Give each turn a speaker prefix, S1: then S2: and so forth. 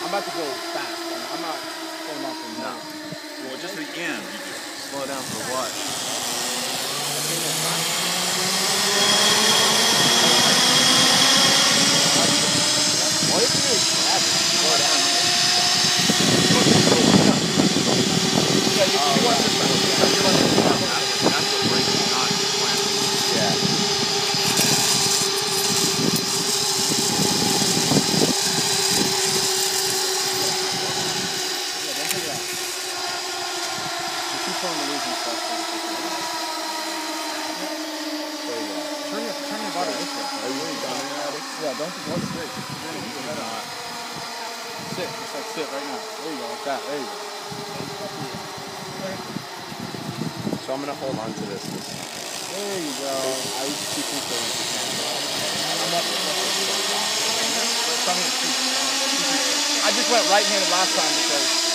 S1: I'm about to go fast. I'm not going off in
S2: No. Well, just the end. You do. Slow down for what?
S1: All you have to do is grab it. Slow down. Yeah, you want this one.
S2: That's what breaks it, not planting.
S1: Yeah. Turn your body this way.
S2: Are you done already?
S1: Yeah, don't go straight. Sit. Just like sit right now. There you go. Like that. There you go.
S2: So I'm going to hold on to this.
S1: There you go. I used to keep things going if you can. I just went right-handed last time because